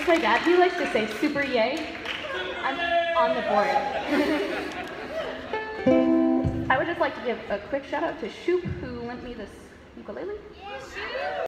like my dad, he likes to say super yay. I'm on the board. I would just like to give a quick shout out to Shoop, who lent me this ukulele.